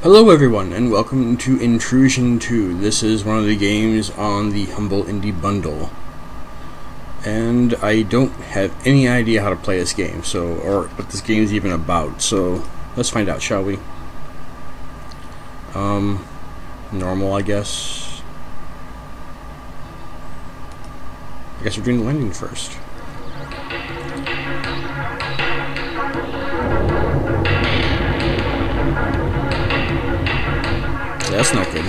Hello everyone, and welcome to Intrusion 2. This is one of the games on the Humble Indie Bundle. And I don't have any idea how to play this game, or what this game is even about, so let's find out, shall we? Normal, I guess. I guess we're doing the landing first. That's not good.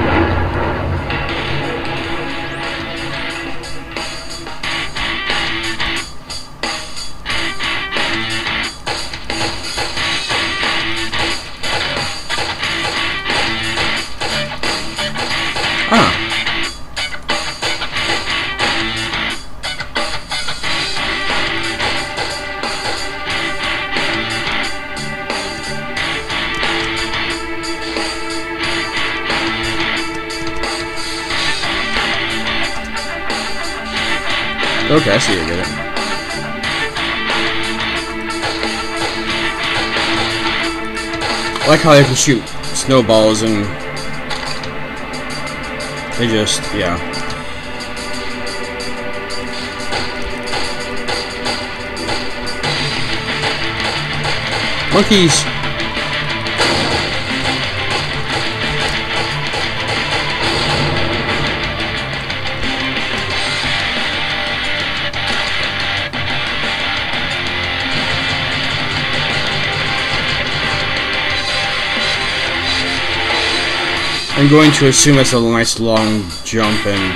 Okay, I see you get it. I like how they can shoot snowballs and they just, yeah. Monkeys! I'm going to assume it's a nice long jump and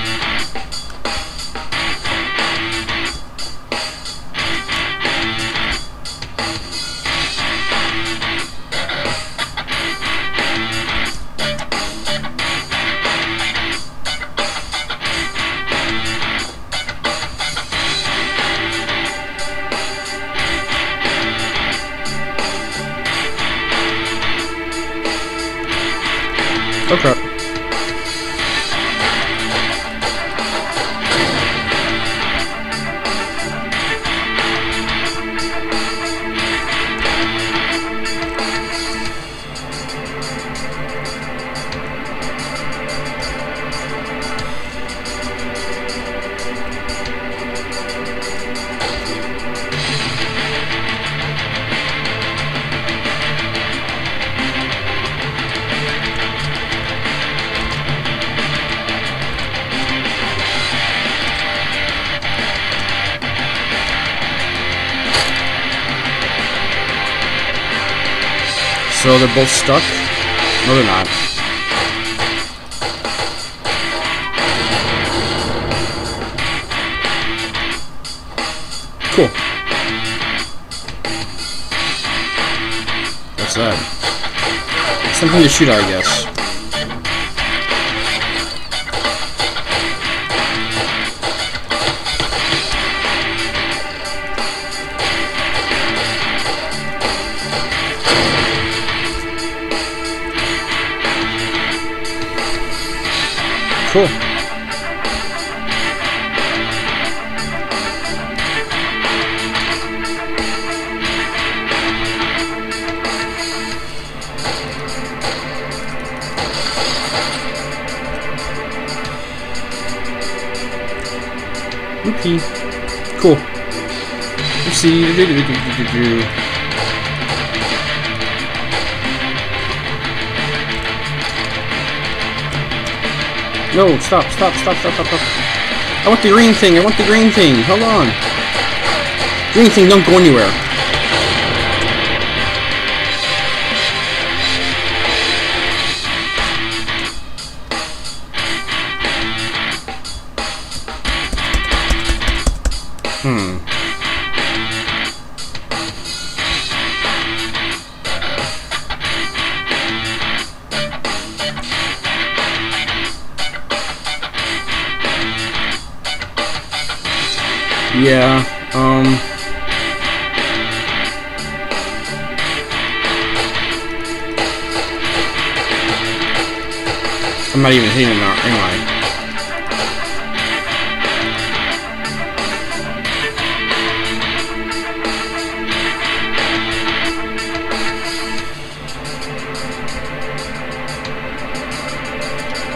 okay. So they're both stuck? No, they're not. Cool. What's that? Something to shoot at, I guess. Cool. Whoopee. Cool. Oopsie. No, stop. I want the green thing, hold on. Green thing, don't go anywhere. Yeah, I'm not even hitting it now, am I?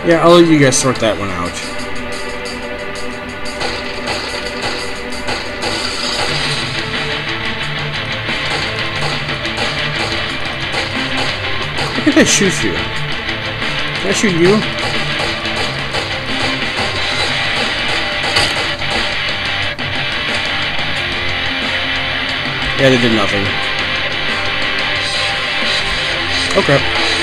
Yeah, I'll let you guys sort that one out. Why can't I shoot you? Can I shoot you? Yeah, they did nothing. Okay.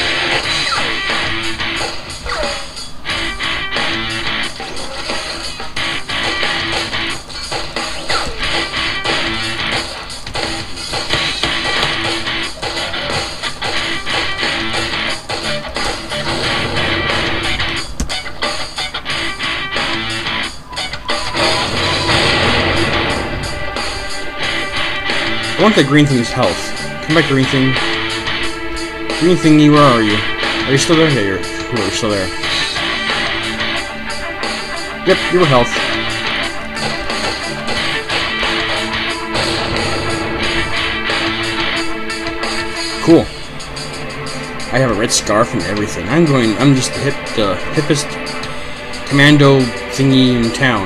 I want the green thing's health. Come back, green thing. Green thingy, where are you? Are you still there? Yeah, you're still there. Yep, you were health. Cool. I have a red scarf and everything. I'm just the hippest commando thingy in town.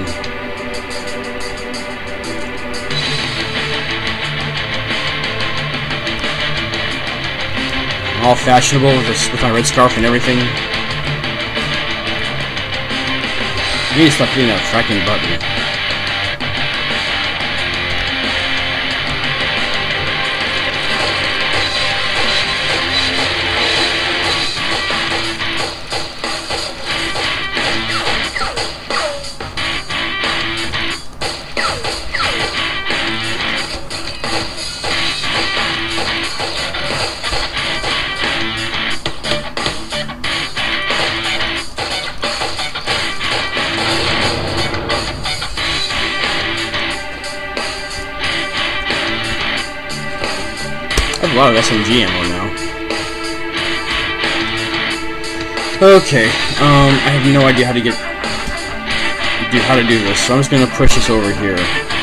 All fashionable with my red scarf and everything. I need to stop hitting that fracking button. I have a lot of SMG ammo now. Okay, I have no idea how to do this, so I'm just gonna push this over here.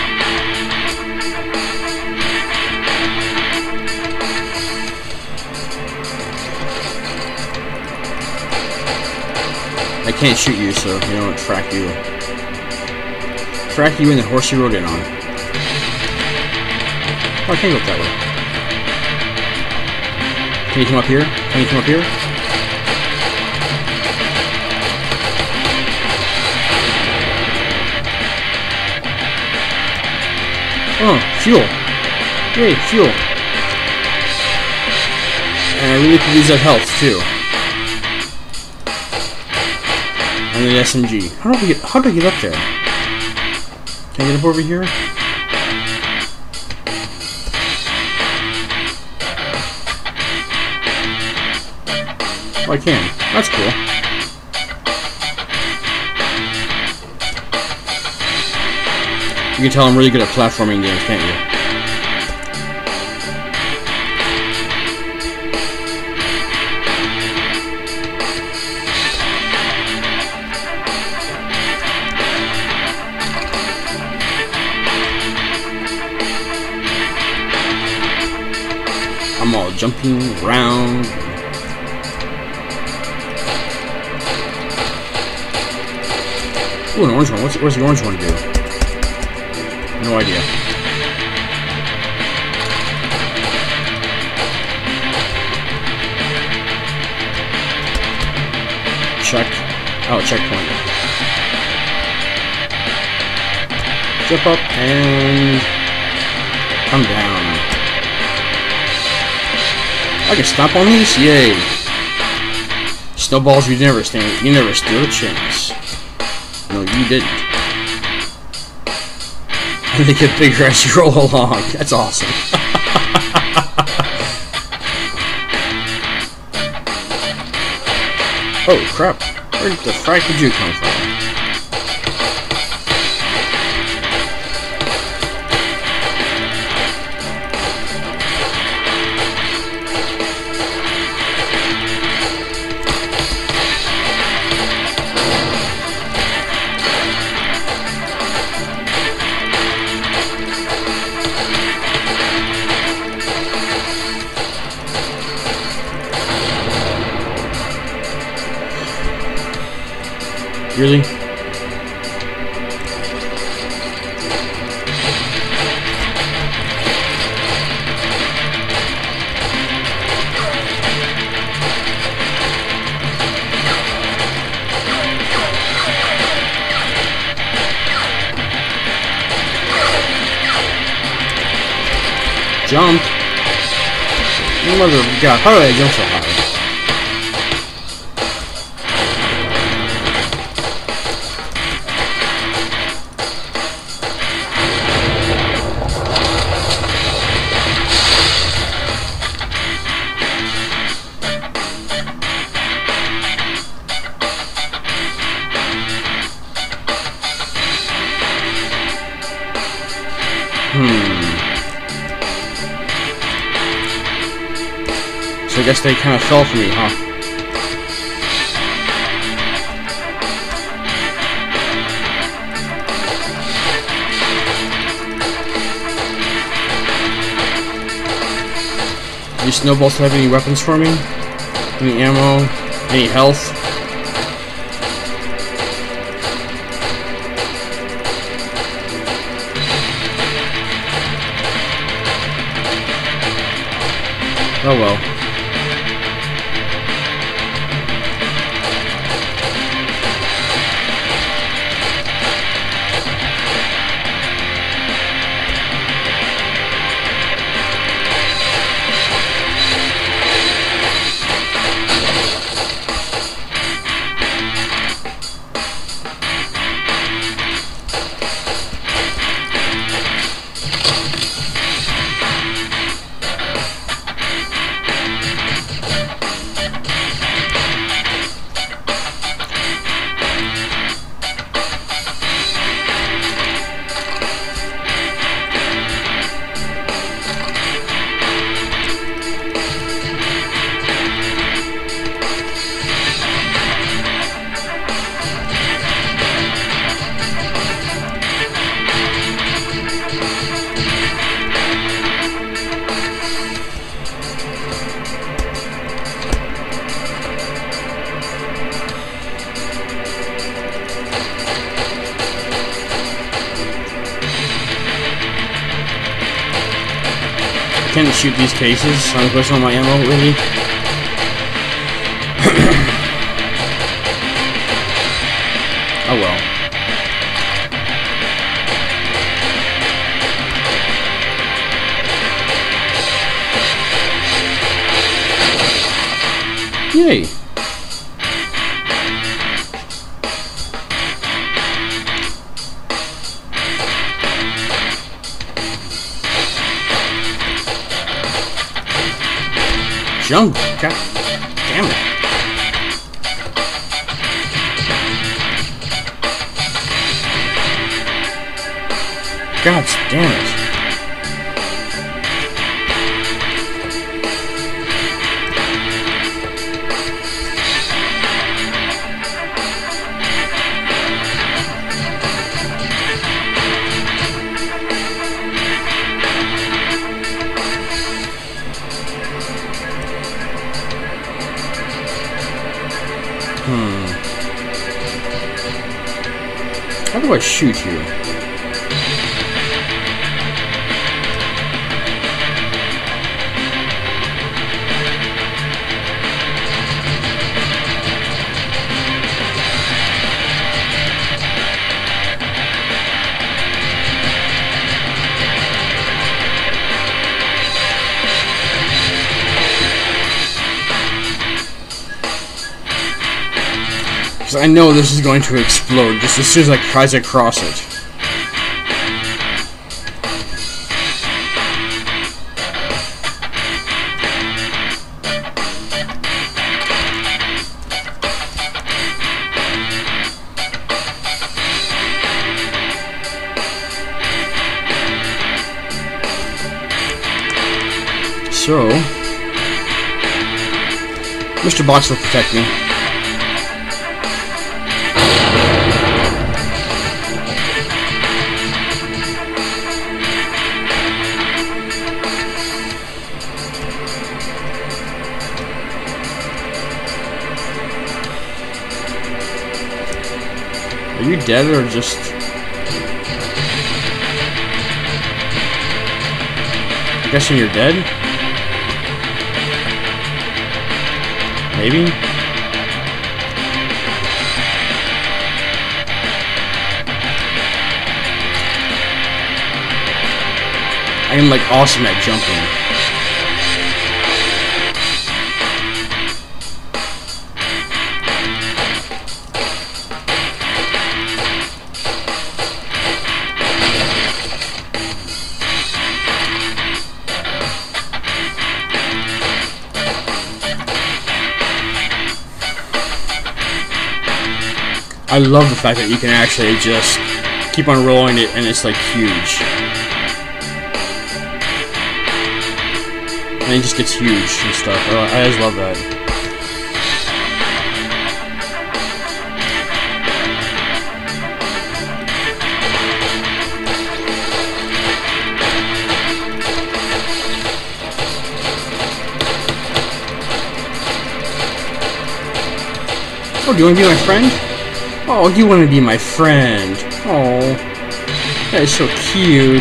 I can't shoot you, so you know what? Frack you. Frack you in the horse you rode in on. Oh, I can't go up that way. Can you come up here? Can you come up here? Oh, fuel. Yay, fuel. And I really could use that health, too. And the SMG. How do I get up there? Can I get up over here? Oh, I can. That's cool. You can tell I'm really good at platforming games, can't you? I'm all jumping around. Ooh, an orange one. Where's the orange one do? No idea. Check. Oh, checkpoint. Jump up and come down. I can stomp on these? Yay. Snowballs, you never stood a chance. No, you didn't. And they get bigger as you roll along. That's awesome. Oh, crap. Where the frick did you come from? Really? Jump! Mother of God, how did I jump so high? So I guess they kind of fell for me, huh? Do these snowballs have any weapons for me? Any ammo? Any health? Oh well. Can't shoot these cases. I'm pushing on my ammo, really. Oh well. Yay! Jump! God damn it! God damn it! How do I shoot you? I know this is going to explode just as soon as I try to cross it. So, Mr. Box will protect me. Are you dead or just... I'm guessing you're dead? Maybe? I am like awesome at jumping. I love the fact that you can actually just keep on rolling it and it's like huge. And it just gets huge and stuff. I just love that. Oh, do you want to be my friend? Oh, you want to be my friend. Oh, that is so cute.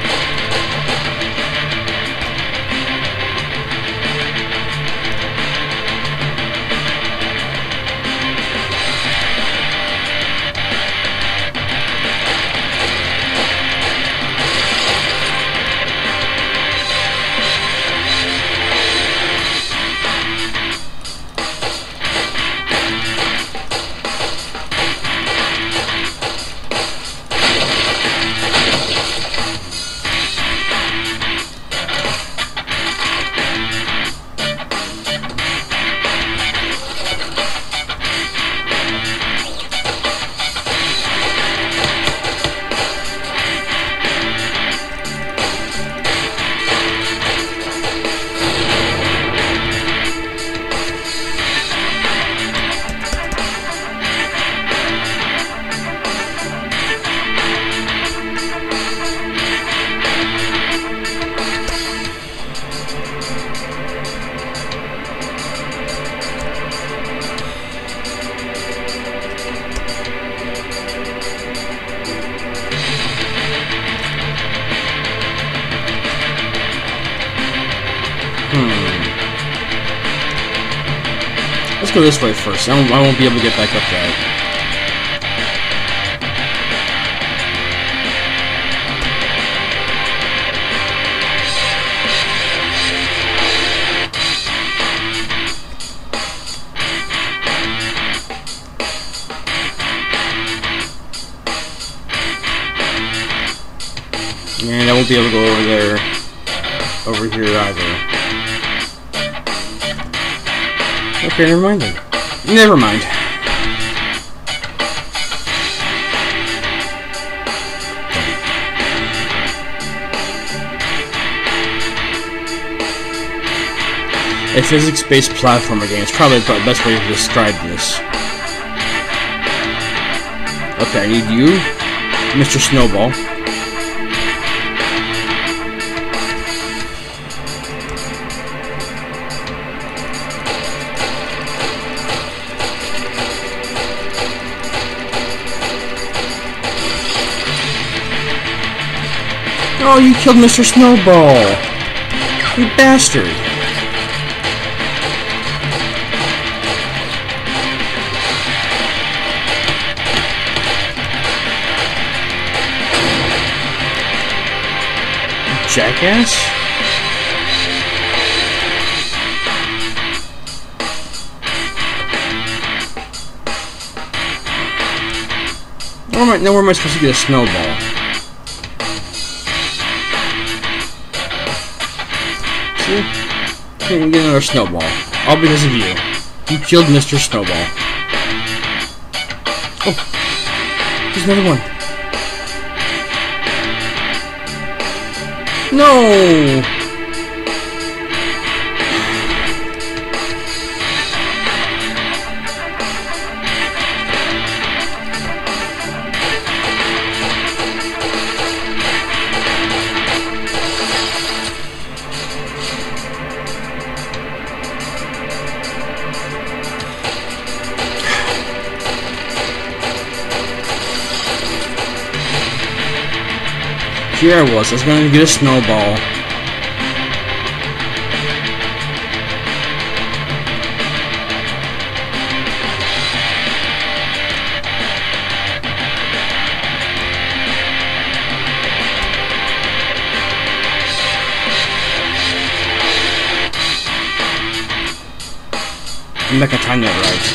Let's go this way first. I won't be able to get back up that. And I won't be able to go over there, over here either. Okay, never mind then. Never mind. A physics-based platformer game is probably the best way to describe this. Okay, I need you, Mr. Snowball. Oh, you killed Mr. Snowball! You bastard! Jackass? Now where am I supposed to get a snowball? Can't even get another snowball. All because of you. You killed Mr. Snowball. Oh! There's another one. No! Here I was going to get a snowball. I'm not gonna time that right.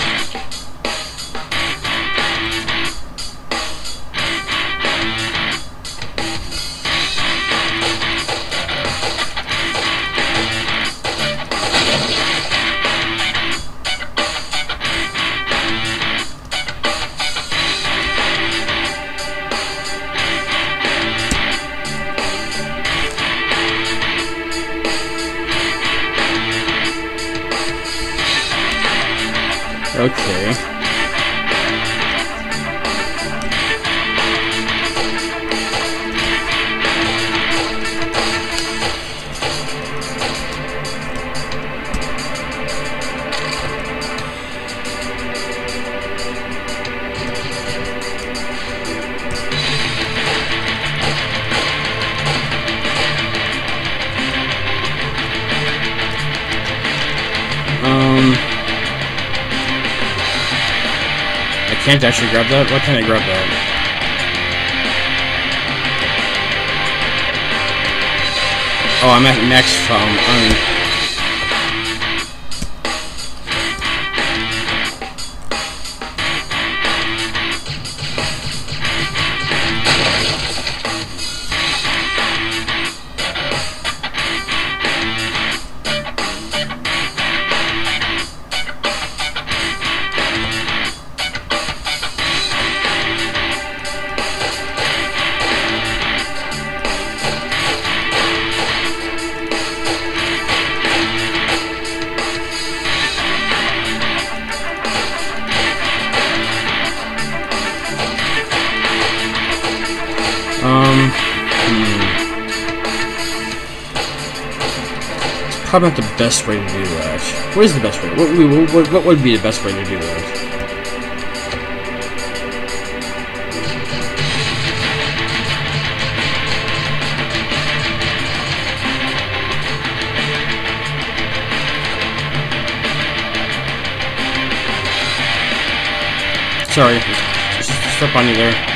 Okay. I can't actually grab that? Why can't I grab that? Oh, I'm at next from, It's probably not the best way to do that. What is the best way? What would be the best way to do that? Sorry, just step on you there.